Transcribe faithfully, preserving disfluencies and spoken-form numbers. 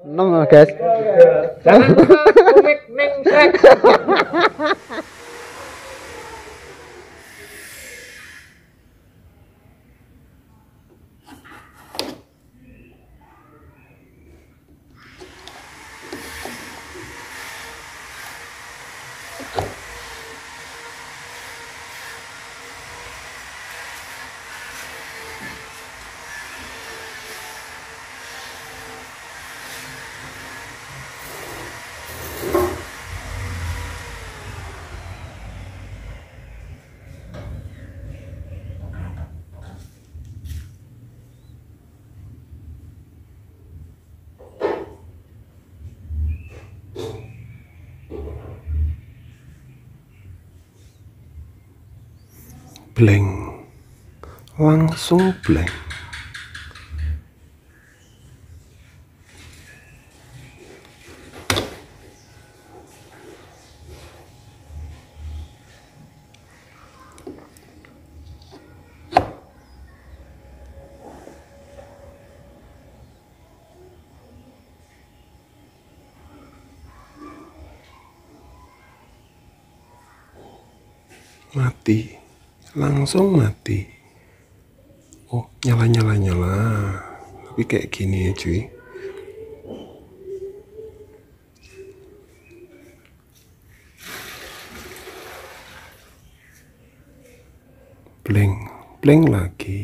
enam guys. Jangan lupa komik neng Shrek. Blank, langsung blank. Mati, langsung mati. Oh, nyala nyala nyala, tapi kayak gini ya cuy. Blank, blank lagi.